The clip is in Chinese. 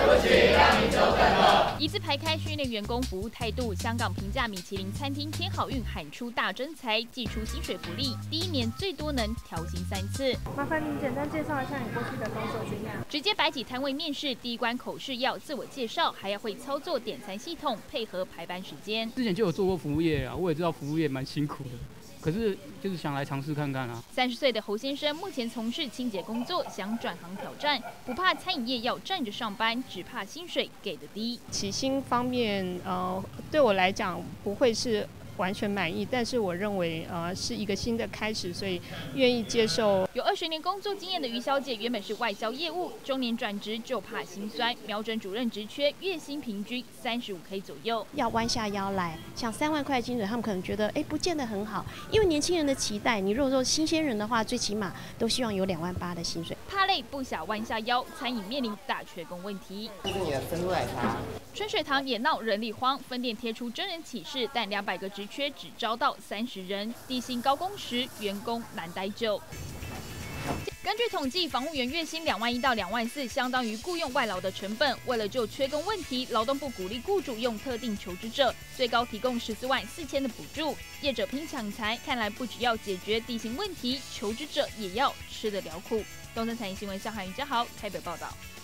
疑似排开训练员工服务态度，香港平价米其林餐厅天好运喊出大征才，祭出薪水福利，第1年最多能调薪3次。 麻烦您简单介绍一下你过去的工作经验。 直接摆起摊位面试，第1关口试要自我介绍，还要会操作点餐系统，配合排班时间。 之前就有做过服务业啊，我也知道服务业蛮辛苦的。可是就是想来尝试看看啊。 30岁的侯先生目前从事清洁工作，想转行挑战，不怕餐饮业要站着上班，只怕薪水给的低。 起薪方面，对我来讲不会是完全满意，但是我认为是一个新的开始，所以愿意接受。 有20年工作经验的于小姐原本是外销业务，中年转职就怕心酸，瞄准主任职缺，月薪平均35K 左右。 要弯下腰来，像3万块的薪水，他们可能觉得不见得很好，因为年轻人的期待，你如果说新鲜人的话，最起码都希望有2万8的薪水。 怕累不想弯下腰，餐饮面临大缺工问题。 这是你的珍珠奶茶。 春水堂也闹人力荒，分店贴出真人启事，但200个职缺只招到30人，地薪高工时，员工难待久。根据统计，房务员月薪2万1到2万4，相当于雇用外劳的成本。为了就缺工问题，劳动部鼓励雇主用特定求职者，最高提供14万4千的补助。业者拼抢财，看来不只要解决地形问题，求职者也要吃得了苦。东森财经新闻，向汉瑜嘉豪台北报道。